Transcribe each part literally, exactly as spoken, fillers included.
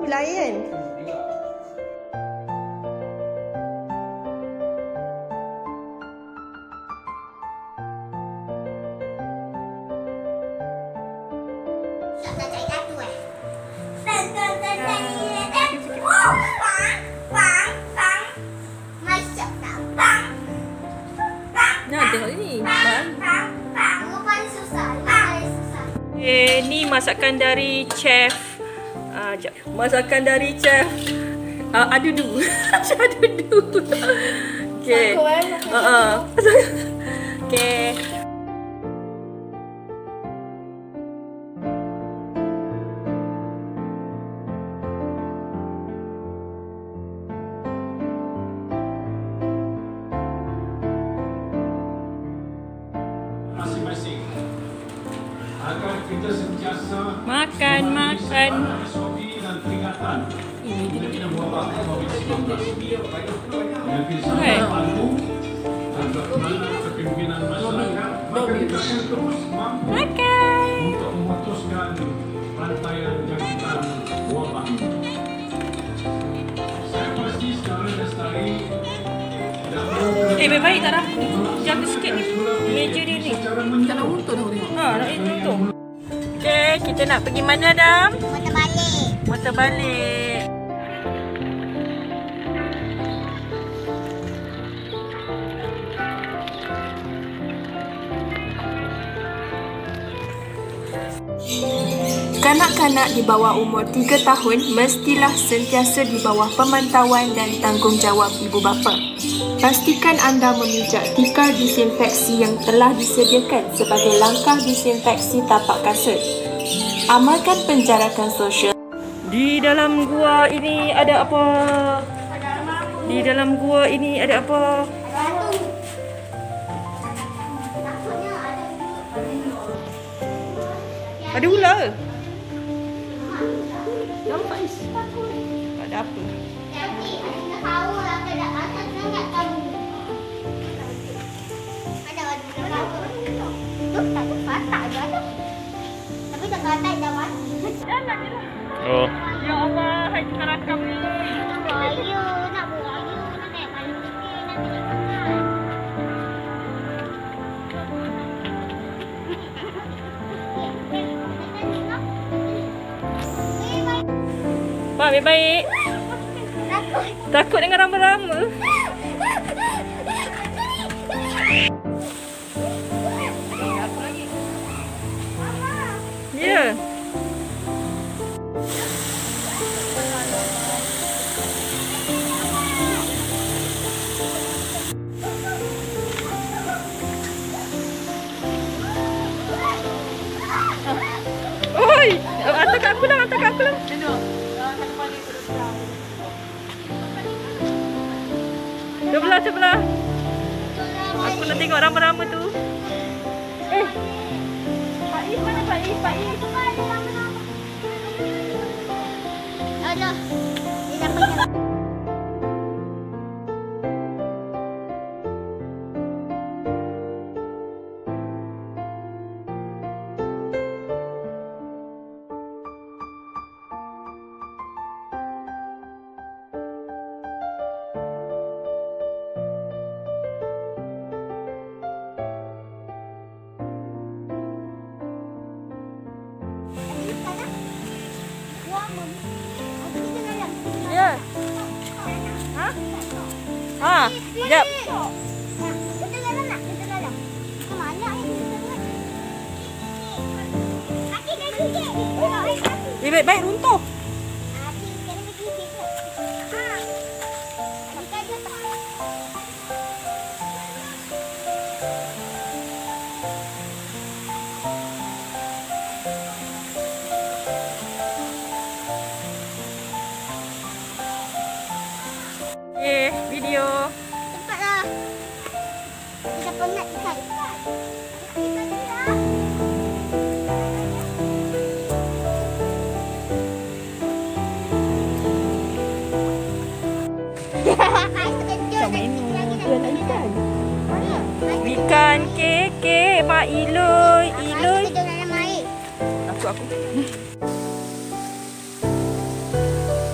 lain. Nah, tengok ni. Okay, ni masakan dari chef. Ah, uh, masakan dari chef. Uh, Adudu. Chef Adudu. Okay. Uh -uh. Okay. Masing-masing agar kita sentiasa makan makan dan peringatan ini kita buat covid sembilan belas yang bisa Hai. membantu agar mana kepimpinan masyarakat maka kita akan terus mampu makan. untuk memutuskan rantaian jangkitan wabak. Saya pasti secara lestari Eh, baik-baik tak rapu. Jaga sikit ni. Meja dia ni. Tak nak untung dah tengok. Ha, nak untung. Okay, kita nak pergi mana, Adam? Motor balik. Motor balik. Kanak-kanak di bawah umur tiga tahun mestilah sentiasa di bawah pemantauan dan tanggungjawab ibu bapa. Pastikan anda memijak tikar disinfeksi yang telah disediakan sebagai langkah disinfeksi tapak kasut. Amalkan penjarakan sosial. Di dalam gua ini ada apa? Di dalam gua ini ada apa? Ada ular. Nampak is. Ada apa? Oh. Ya Allah, hai kita rakam ni. Ayo, nak buat ayo, nak naik paling tinggi nanti. Pak, baik-baik. Takut. Takut dengan rama-rama. Ya. Yeah. Oi, atas kat aku lah, atas kat aku lah. Sebelah, sebelah. Aku nak tengok rama-rama tu. Eh. Pak Is mana Pak Is? Pak Is. Ada. Dia dah pergi. Ya. Ha? Ha, jap. Kita jalan nak? Kita jalan. Ke mana ni? Kaki dah gigit. Eh, baik-baik runtuh. Kaki kena gigit. Ha. Kita ada tak? Eh, video. Cepatlah. Kita penat ikan. Kita dia. Ikan keke, Mak Iloy, Iloy. Kita dalam air. Aku aku.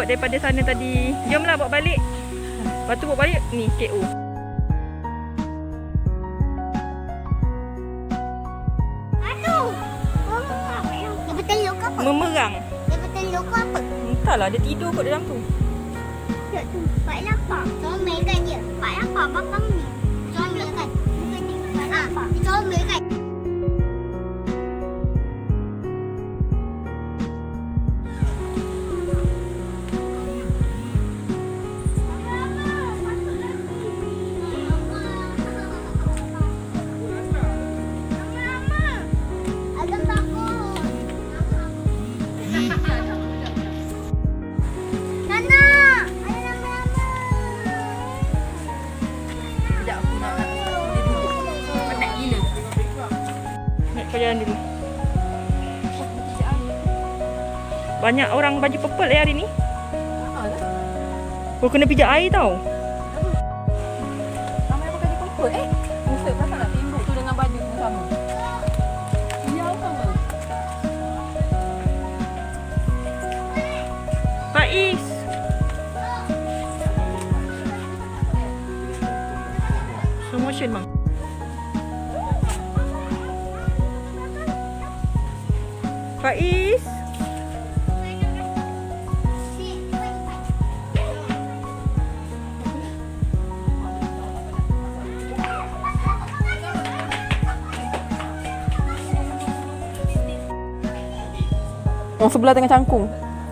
bawa daripada sana tadi. Jomlah bawa balik. Lepas tu bawa balik ni K O. Aduh. Mama apa yang? Dia bertelur ke apa? Memerang. Dia bertelur ke apa? Entahlah, dia tidur kot dalam tu. Ya tu. Pak lapar. Comel kan dia? Pak lapar bakang ni. Comel kan? Bukan dia. Pak lapar. Dia comel kan? Jalan dulu. Banyak orang baju purple eh hari ni. Kau kena pijak air tau. Ramai pakai baju purple. Eh, Musa pasal nak tembok tu dengan baju tu sama. Dia sama. Faiz. Slow motion bang. Faiz. Yang sebelah tengah cangkung.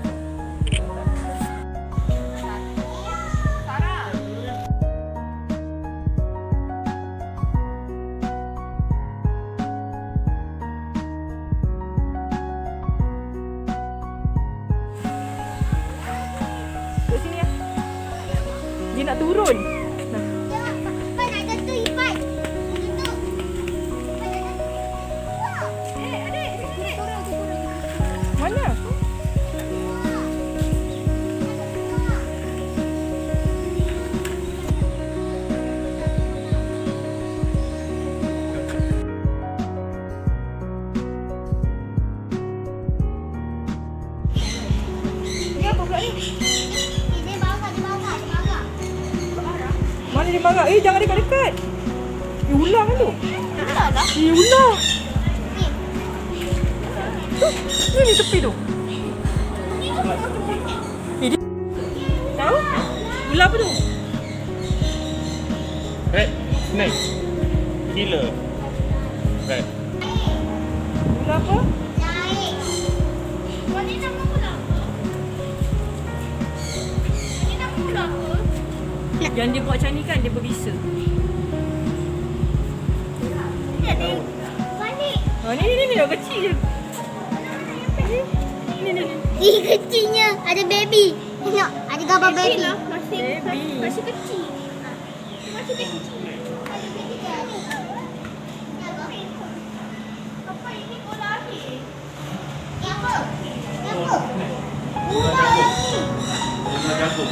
Kat sini ya. Dia nak turun. Nah. Pak nak jatuh Ipat. Jatuh. Eh, adik, sini. Turun, turun. Mana? Ni apa pula ni? Dia bangga, dia bangga, dia bangga. Mana dia marah? Eh, jangan dekat-dekat. Eh, ular kan tu? Ular lah. Eh, ular. Ni. Tu, ni tepi tu. Eh, dia... Tahu? Ular apa tu? Red snake. Killer. Red. Ular apa? Naik. Mana nama ular? Ini nama ular apa? Yang dia buat macam ni kan, dia berbisa. Dia ada balik. Oh, ni, ni, ni, ni, kecil je. Ni, ni, ni. Ih, kecilnya. Ada baby. Tengok, ada gambar baby. Baby. Masih kecil. Masih kecil. Ada baby dia. Apa ini ular ni? Ni apa? Ni apa? Ular ni. Dia jatuh.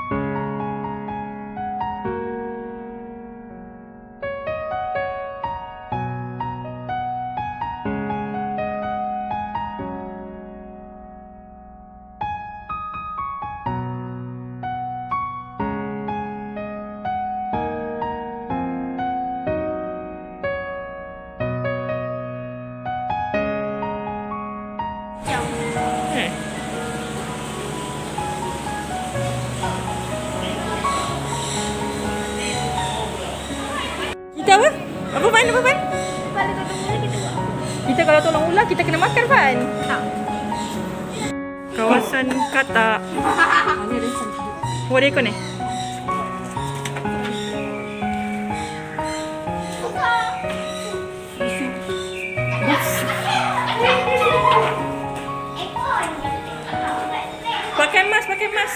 Eh. Kita apa? Apa Fan? Apa Fan? Kita kalau tolong ular, kita kena makan Fan? Tak. Kawasan Katak. Oh, dia ikut ni? Pakai mask, pakai mask.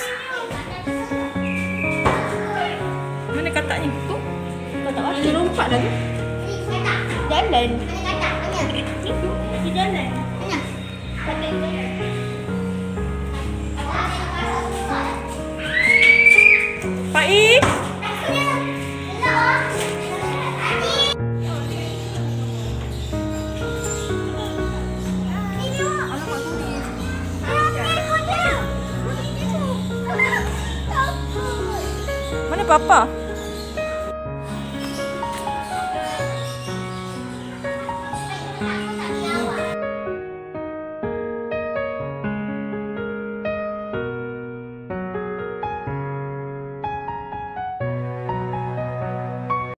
Mana kataknya? Tu. Katak mana? Dia lompat dah tu. Jalan. Ada katak, mana? Lagi jalan. Mana? Faiz. papa.